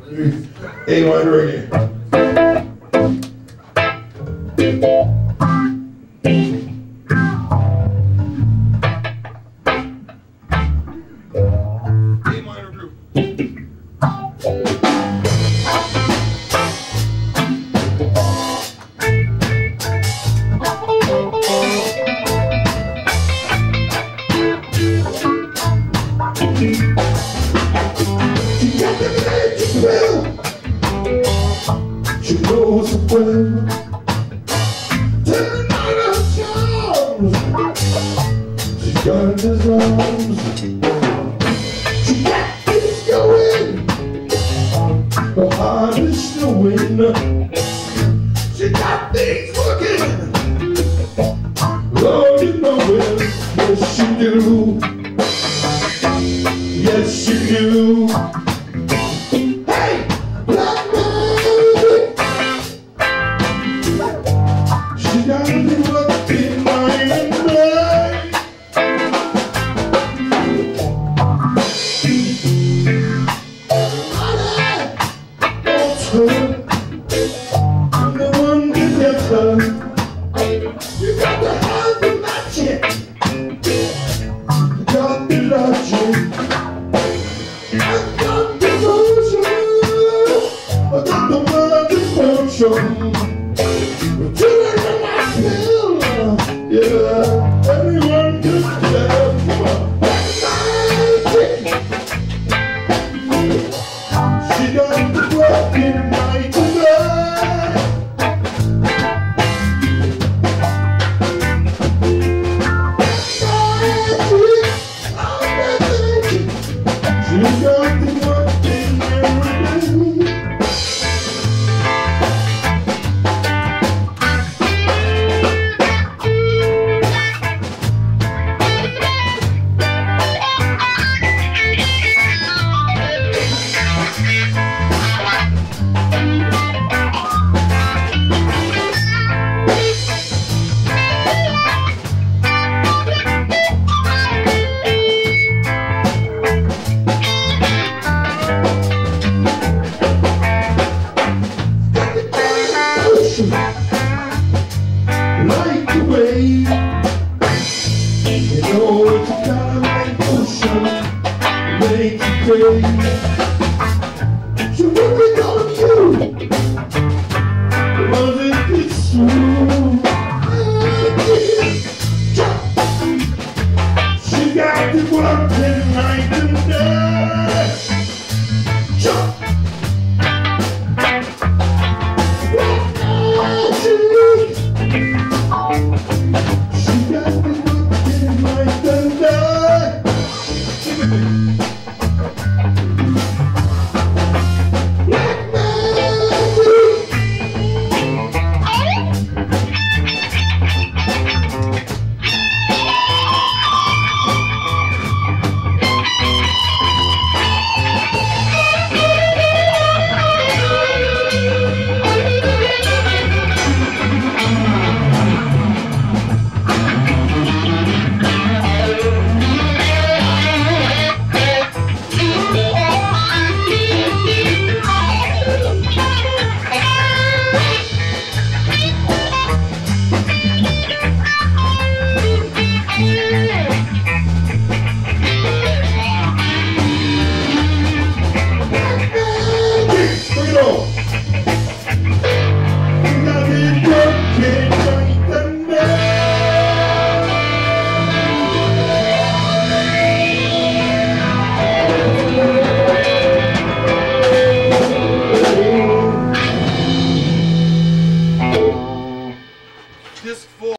A minor again. A minor group. She knows it well. Tell me not her charms. She's got his arms. She got things going. Her heart is showing. She got things working. Lord, you know it. Yes, she do. Yes, she do. You got to have the magic. You got the logic. I got the motion. I got the mind in motion. Do it in my pill. Yeah.